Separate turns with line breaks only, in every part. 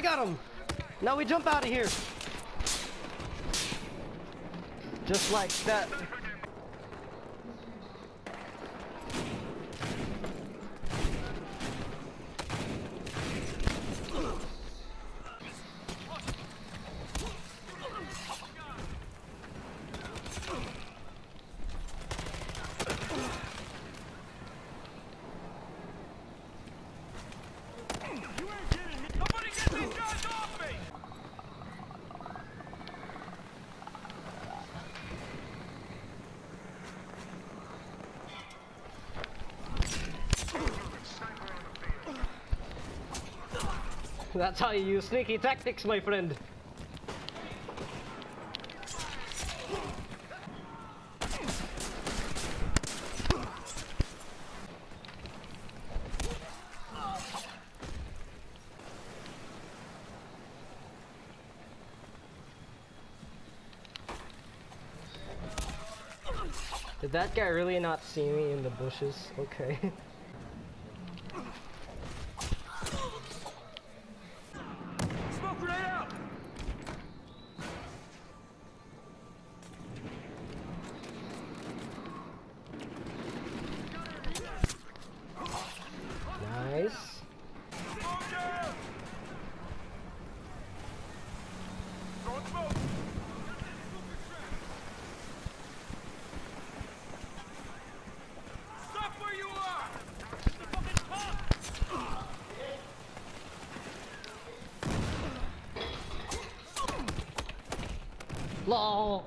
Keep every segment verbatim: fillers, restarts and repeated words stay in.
got him! Now we jump out of here! Just like that. That's how you use sneaky tactics, my friend. Did that guy really not see me in the bushes? Okay. Nice.
Stop where you are!
LOL.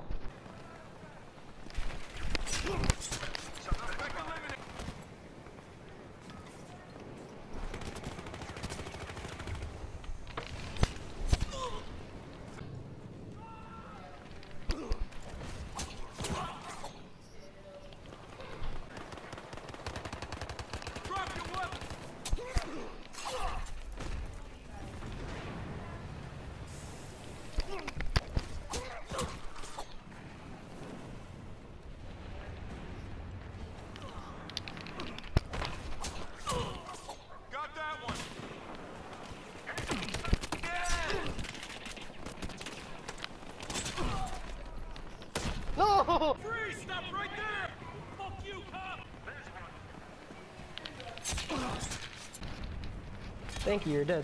No!
Freeze! Stop right there! Fuck you, cop!
Thank you, you're dead.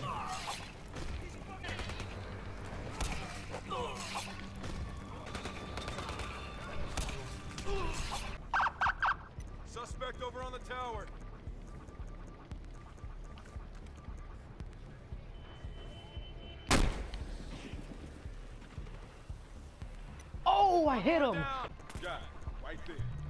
Suspect over on the tower.
Oh, I hit him!
Got it. Right there.